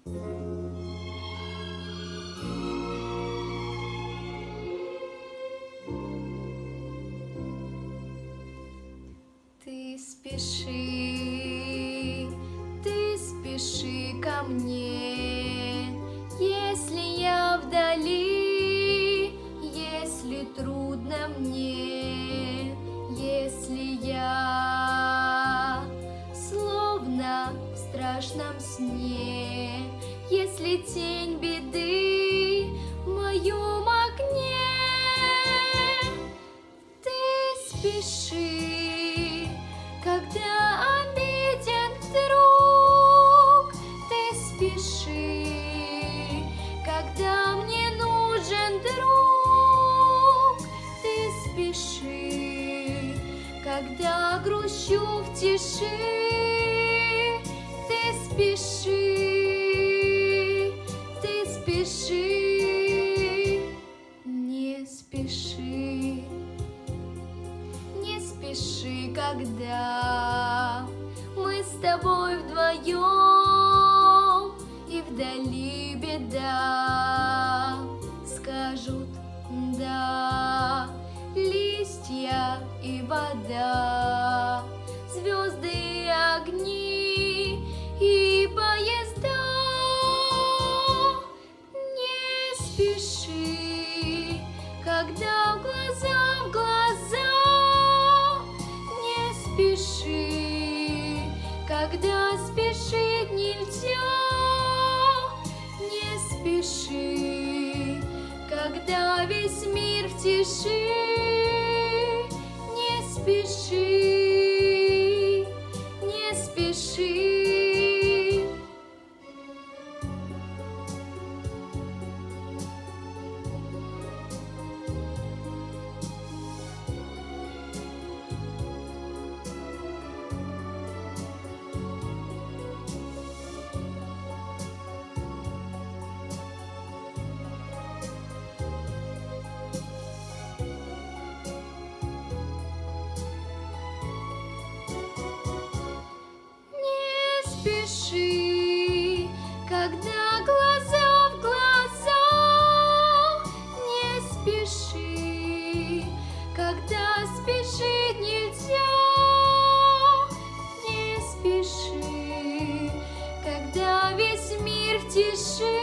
Ты спеши ко мне, если я вдали, если трудно мне, если я словно в страшном сне, если тень беды в моем окне. Ты спеши, когда обиден вдруг, ты спеши, когда мне нужен друг, ты спеши, когда грущу в тиши, ты спеши, не спеши. Не спеши, когда мы с тобой вдвоем, и вдали беда. Скажут да листья и вода, звезды и огни и поезда. Не спеши, когда глаза в глаза. Спеши, когда спешить нельзя. Не спеши, когда весь мир в тиши. Не спеши, не спеши. Спеши, когда глаза в глаза. Не спеши, когда спешить нельзя. Не спеши, когда весь мир в тиши.